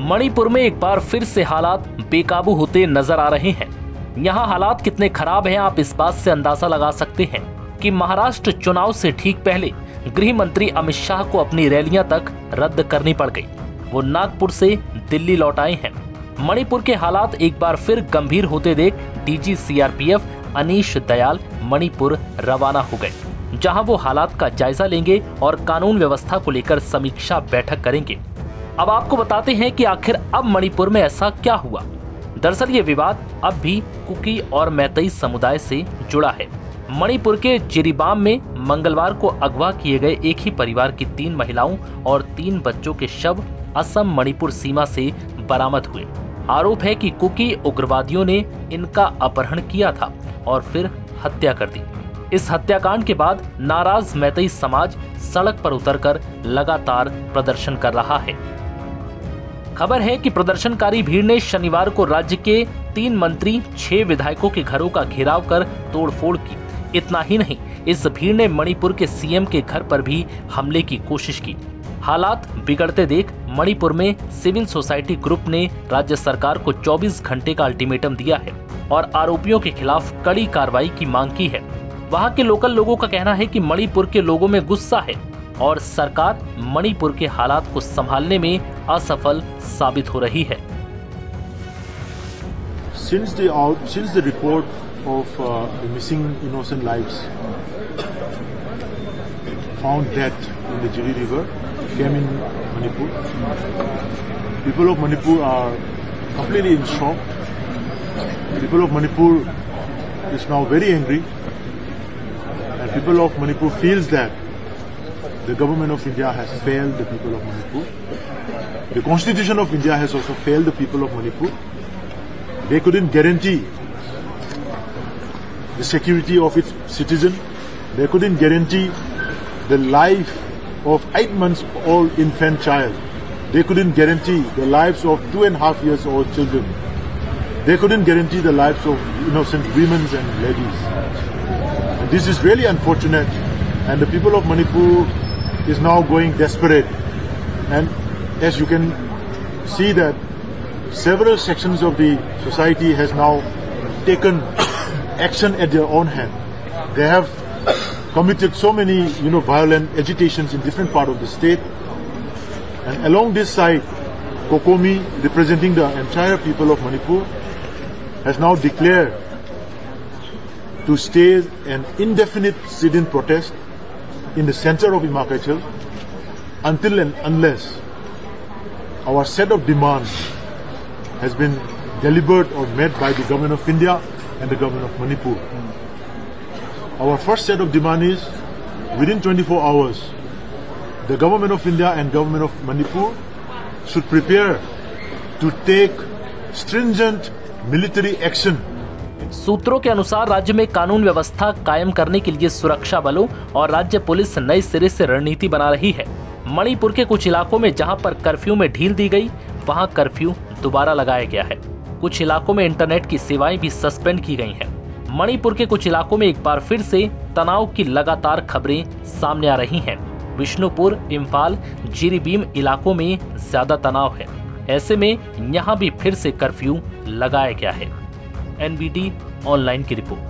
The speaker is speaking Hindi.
मणिपुर में एक बार फिर से हालात बेकाबू होते नजर आ रहे हैं। यहाँ हालात कितने खराब हैं आप इस बात से अंदाजा लगा सकते हैं कि महाराष्ट्र चुनाव से ठीक पहले गृह मंत्री अमित शाह को अपनी रैलियां तक रद्द करनी पड़ गई। वो नागपुर से दिल्ली लौट आए हैं। मणिपुर के हालात एक बार फिर गंभीर होते देख डीजी सीआरपीएफ अनीश दयाल मणिपुर रवाना हो गए, जहां वो हालात का जायजा लेंगे और कानून व्यवस्था को लेकर समीक्षा बैठक करेंगे। अब आपको बताते हैं कि आखिर अब मणिपुर में ऐसा क्या हुआ। दरअसल ये विवाद अब भी कुकी और मैतेई समुदाय से जुड़ा है। मणिपुर के जिरीबाम में मंगलवार को अगवा किए गए एक ही परिवार की 3 महिलाओं और 3 बच्चों के शव असम मणिपुर सीमा से बरामद हुए। आरोप है कि कुकी उग्रवादियों ने इनका अपहरण किया था और फिर हत्या कर दी। इस हत्याकांड के बाद नाराज मैतेई समाज सड़क पर उतरकर लगातार प्रदर्शन कर रहा है। खबर है कि प्रदर्शनकारी भीड़ ने शनिवार को राज्य के 3 मंत्री 6 विधायकों के घरों का घेराव कर तोड़फोड़ की। इतना ही नहीं, इस भीड़ ने मणिपुर के सीएम के घर पर भी हमले की कोशिश की। हालात बिगड़ते देख मणिपुर में सिविल सोसाइटी ग्रुप ने राज्य सरकार को 24 घंटे का अल्टीमेटम दिया है और आरोपियों के खिलाफ कड़ी कार्रवाई की मांग की है। वहां के लोकल लोगों का कहना है कि मणिपुर के लोगों में गुस्सा है और सरकार मणिपुर के हालात को संभालने में असफल साबित हो रही है। Since the report of the missing innocent lives found death in the Jiri River came in Manipur, people of Manipur are completely in shock. People of Manipur is now very angry, and people of Manipur feels that the government of India has failed the people of Manipur. The Constitution of India has also failed the people of Manipur. They couldn't guarantee the security of its citizen. They couldn't guarantee the life of 8 months old infant child. They couldn't guarantee the lives of 2.5 years old children. They couldn't guarantee the lives of innocent women and ladies. And this is really unfortunate, and the people of Manipur is now going desperate. And as you can see that several sections of the society has now taken action at their own hand. They have committed so many violent agitations in different parts of the state. And along this side, Kokomi, representing the entire people of Manipur, has now declared to stage an indefinite sit-in protest in the center of Imakaichal until and unless our set of demands has been delivered or met by the government of India and the government of Manipur. Our first set of demand is within 24 hours, the government of India and government of Manipur should prepare to take stringent military action. सूत्रों के अनुसार राज्य में कानून व्यवस्था कायम करने के लिए सुरक्षा बलों और राज्य पुलिस नए सिरे से रणनीति बना रही है। मणिपुर के कुछ इलाकों में जहां पर कर्फ्यू में ढील दी गई, वहां कर्फ्यू दोबारा लगाया गया है। कुछ इलाकों में इंटरनेट की सेवाएं भी सस्पेंड की गई हैं। मणिपुर के कुछ इलाकों में एक बार फिर से तनाव की लगातार खबरें सामने आ रही हैं। विष्णुपुर, इम्फाल, जिरीबीम इलाकों में ज्यादा तनाव है। ऐसे में यहां भी फिर से कर्फ्यू लगाया गया है। NBD ऑनलाइन की रिपोर्ट।